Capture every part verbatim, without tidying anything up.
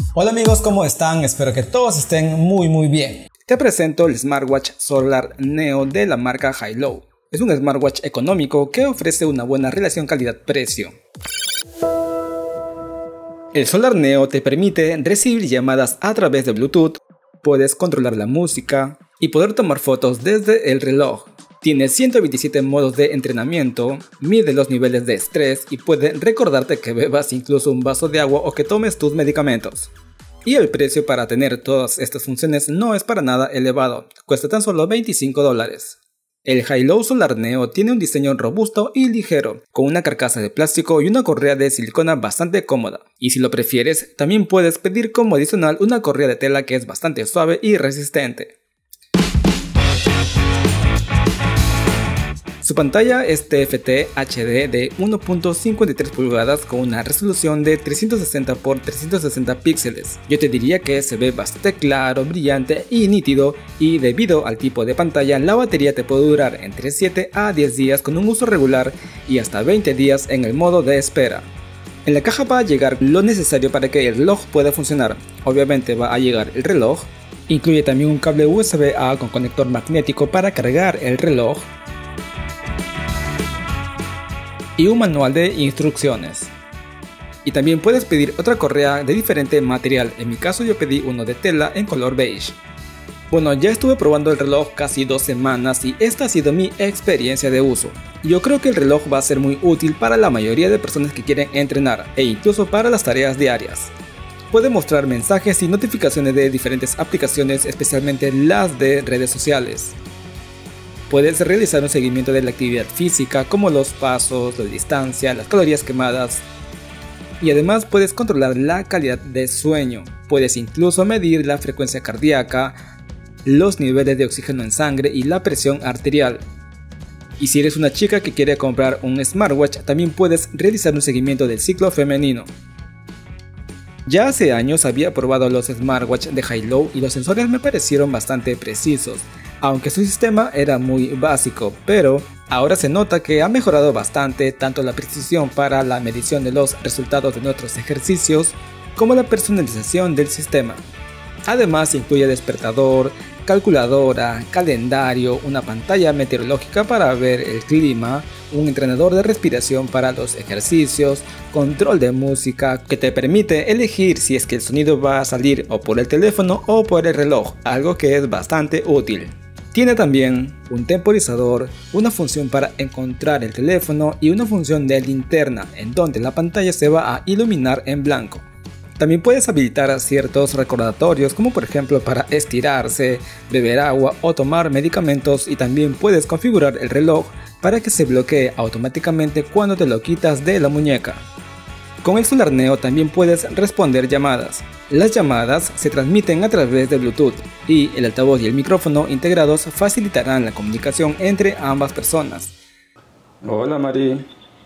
Hola amigos, ¿cómo están? Espero que todos estén muy muy bien. Te presento el smartwatch Solar Neo de la marca Hilo. Es un smartwatch económico que ofrece una buena relación calidad-precio. El Solar Neo te permite recibir llamadas a través de Bluetooth, puedes controlar la música y poder tomar fotos desde el reloj. Tiene ciento veintisiete modos de entrenamiento, mide los niveles de estrés y puede recordarte que bebas incluso un vaso de agua o que tomes tus medicamentos. Y el precio para tener todas estas funciones no es para nada elevado, cuesta tan solo veinticinco dólares. El Hilo Solar Neo tiene un diseño robusto y ligero, con una carcasa de plástico y una correa de silicona bastante cómoda. Y si lo prefieres, también puedes pedir como adicional una correa de tela que es bastante suave y resistente. Su pantalla es T F T H D de uno punto cincuenta y tres pulgadas con una resolución de trescientos sesenta por trescientos sesenta píxeles. Yo te diría que se ve bastante claro, brillante y nítido, y debido al tipo de pantalla la batería te puede durar entre siete a diez días con un uso regular y hasta veinte días en el modo de espera. En la caja va a llegar lo necesario para que el reloj pueda funcionar. Obviamente va a llegar el reloj, incluye también un cable U S B A con conector magnético para cargar el reloj, y un manual de instrucciones. Y también puedes pedir otra correa de diferente material, en mi caso yo pedí uno de tela en color beige. Bueno, ya estuve probando el reloj casi dos semanas y esta ha sido mi experiencia de uso. Yo creo que el reloj va a ser muy útil para la mayoría de personas que quieren entrenar e incluso para las tareas diarias. Puede mostrar mensajes y notificaciones de diferentes aplicaciones, especialmente las de redes sociales. Puedes realizar un seguimiento de la actividad física como los pasos, la distancia, las calorías quemadas. Y además puedes controlar la calidad de sueño. Puedes incluso medir la frecuencia cardíaca, los niveles de oxígeno en sangre y la presión arterial. Y si eres una chica que quiere comprar un smartwatch, también puedes realizar un seguimiento del ciclo femenino. Ya hace años había probado los smartwatch de Hilo y los sensores me parecieron bastante precisos, aunque su sistema era muy básico, pero ahora se nota que ha mejorado bastante tanto la precisión para la medición de los resultados de nuestros ejercicios como la personalización del sistema. Además incluye despertador, calculadora, calendario, una pantalla meteorológica para ver el clima, un entrenador de respiración para los ejercicios, control de música que te permite elegir si es que el sonido va a salir o por el teléfono o por el reloj, algo que es bastante útil. Tiene también un temporizador, una función para encontrar el teléfono y una función de linterna en donde la pantalla se va a iluminar en blanco. También puedes habilitar ciertos recordatorios como por ejemplo para estirarse, beber agua o tomar medicamentos, y también puedes configurar el reloj para que se bloquee automáticamente cuando te lo quitas de la muñeca. Con el Solar Neo también puedes responder llamadas. Las llamadas se transmiten a través de Bluetooth y el altavoz y el micrófono integrados facilitarán la comunicación entre ambas personas. Hola Mari.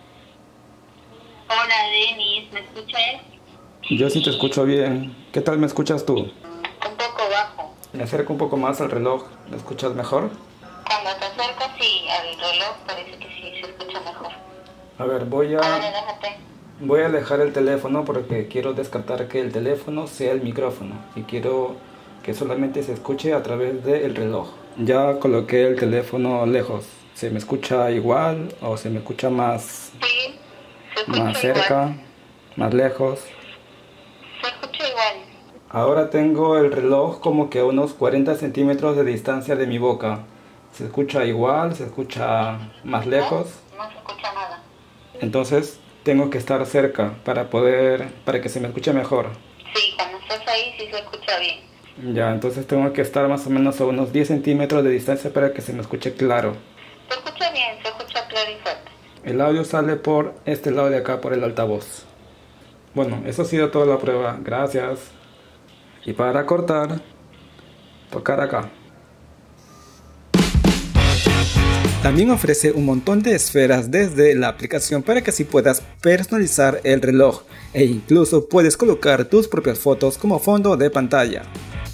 Hola Denis, ¿me escuchas? Yo sí te escucho bien. ¿Qué tal me escuchas tú? Un poco bajo. Me acerco un poco más al reloj. ¿Me escuchas mejor? Cuando te acercas, sí, al reloj parece que sí, se escucha mejor. A ver, voy a... Ahora, déjate. Voy a alejar el teléfono porque quiero descartar que el teléfono sea el micrófono y quiero que solamente se escuche a través del reloj. Ya coloqué el teléfono lejos. ¿Se me escucha igual o se me escucha más, Sí, se escucha más cerca, igual. más lejos? Se escucha igual. Ahora tengo el reloj como que a unos cuarenta centímetros de distancia de mi boca. ¿Se escucha igual? ¿Se escucha más lejos? No, no se escucha nada. Entonces tengo que estar cerca para poder, para que se me escuche mejor. Sí, cuando estás ahí sí se escucha bien. Ya, entonces tengo que estar más o menos a unos diez centímetros de distancia para que se me escuche claro. Se escucha bien, se escucha claro y fuerte. El audio sale por este lado de acá, por el altavoz. Bueno, eso ha sido toda la prueba. Gracias. Y para cortar, tocar acá. También ofrece un montón de esferas desde la aplicación para que así puedas personalizar el reloj e incluso puedes colocar tus propias fotos como fondo de pantalla.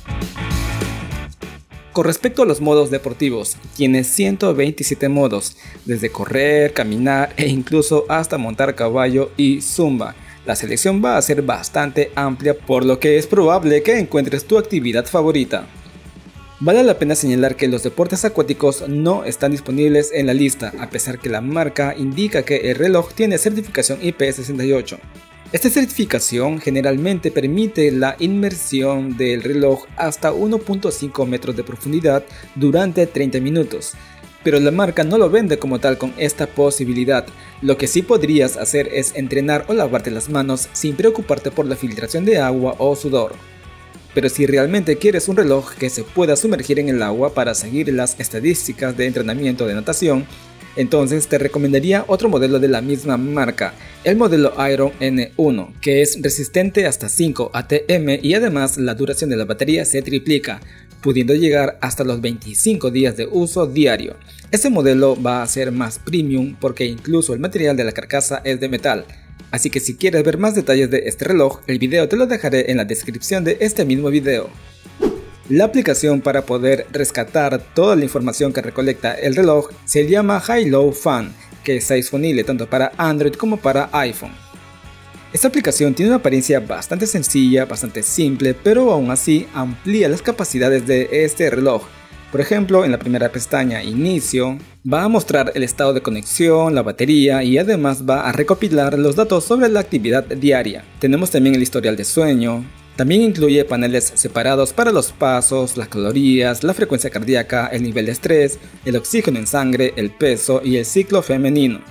Con respecto a los modos deportivos, tiene ciento veintisiete modos, desde correr, caminar e incluso hasta montar caballo y zumba. La selección va a ser bastante amplia, por lo que es probable que encuentres tu actividad favorita. Vale la pena señalar que los deportes acuáticos no están disponibles en la lista, a pesar que la marca indica que el reloj tiene certificación I P sesenta y ocho. Esta certificación generalmente permite la inmersión del reloj hasta uno punto cinco metros de profundidad durante treinta minutos, pero la marca no lo vende como tal con esta posibilidad. Lo que sí podrías hacer es entrenar o lavarte las manos sin preocuparte por la filtración de agua o sudor. Pero si realmente quieres un reloj que se pueda sumergir en el agua para seguir las estadísticas de entrenamiento de natación, entonces te recomendaría otro modelo de la misma marca, el modelo Iron N uno, que es resistente hasta cinco A T M y además la duración de la batería se triplica, pudiendo llegar hasta los veinticinco días de uso diario. Este modelo va a ser más premium porque incluso el material de la carcasa es de metal. Así que si quieres ver más detalles de este reloj, el video te lo dejaré en la descripción de este mismo video. La aplicación para poder rescatar toda la información que recolecta el reloj se llama High-Low Fan, que está disponible tanto para Android como para iPhone. Esta aplicación tiene una apariencia bastante sencilla, bastante simple, pero aún así amplía las capacidades de este reloj. Por ejemplo, en la primera pestaña Inicio, va a mostrar el estado de conexión, la batería y además va a recopilar los datos sobre la actividad diaria. Tenemos también el historial de sueño. También incluye paneles separados para los pasos, las calorías, la frecuencia cardíaca, el nivel de estrés, el oxígeno en sangre, el peso y el ciclo femenino.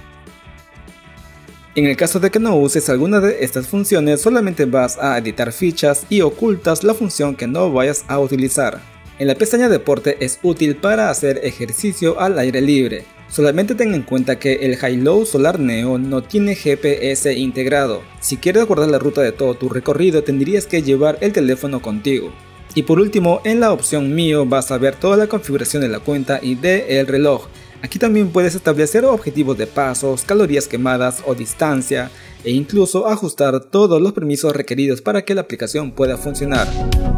En el caso de que no uses alguna de estas funciones, solamente vas a editar fichas y ocultas la función que no vayas a utilizar. En la pestaña Deporte es útil para hacer ejercicio al aire libre. Solamente ten en cuenta que el High-Low Solar Neo no tiene G P S integrado. Si quieres guardar la ruta de todo tu recorrido, tendrías que llevar el teléfono contigo. Y por último, en la opción Mío vas a ver toda la configuración de la cuenta y del reloj. Aquí también puedes establecer objetivos de pasos, calorías quemadas o distancia, e incluso ajustar todos los permisos requeridos para que la aplicación pueda funcionar.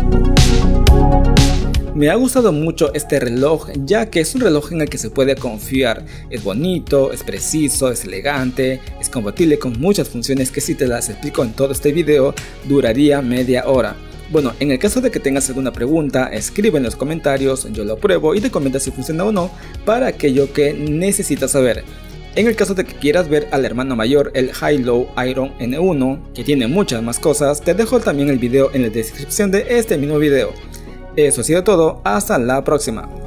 Me ha gustado mucho este reloj, ya que es un reloj en el que se puede confiar. Es bonito, es preciso, es elegante, es compatible con muchas funciones que si te las explico en todo este video duraría media hora. Bueno, en el caso de que tengas alguna pregunta, escribe en los comentarios, yo lo pruebo y te comentas si funciona o no para aquello que necesitas saber. En el caso de que quieras ver al hermano mayor, el High-Low Iron N uno, que tiene muchas más cosas, te dejo también el video en la descripción de este mismo video. Eso ha sido todo, hasta la próxima.